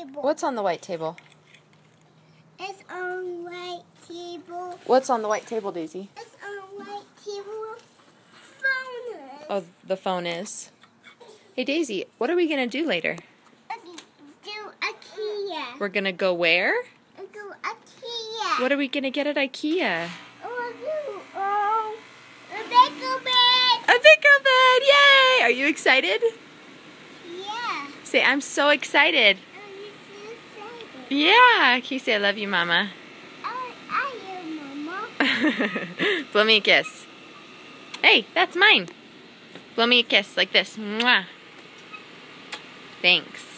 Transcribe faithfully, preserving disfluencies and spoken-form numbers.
table. What's on the white table? It's on white table. What's on the white table, Daisy? It's on white table. Phone is. Oh, the phone is. Hey, Daisy, what are we going to do later? Do Ikea. We're going to go where? Do Ikea. What are we going to get at Ikea? Oh, do, oh, a big bed. A pickle bed! Yay! Are you excited? Yeah. Say, I'm so excited. I'm so excited. Yeah. Can you say, I love you, Mama? I, I am Mama. Blow me a kiss. Hey, that's mine. Blow me a kiss like this. Mwah. Thanks.